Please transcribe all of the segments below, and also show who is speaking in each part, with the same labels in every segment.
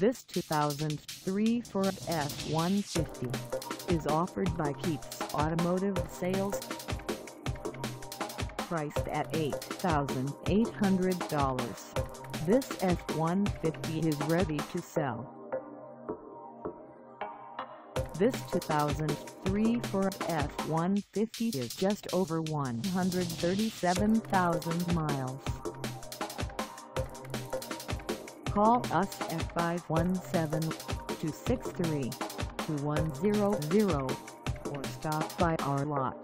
Speaker 1: This 2003 Ford F150 is offered by Keith's Automotive Sales. Priced at $8,800, this F150 is ready to sell. This 2003 Ford F150 is just over 137,000 miles. Call us at 517-263-2100 or stop by our lot.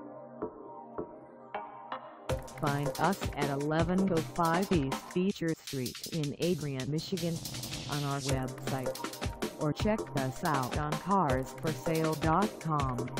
Speaker 1: Find us at 1105 East Beecher Street in Adrian, Michigan, on our website, or check us out on carsforsale.com.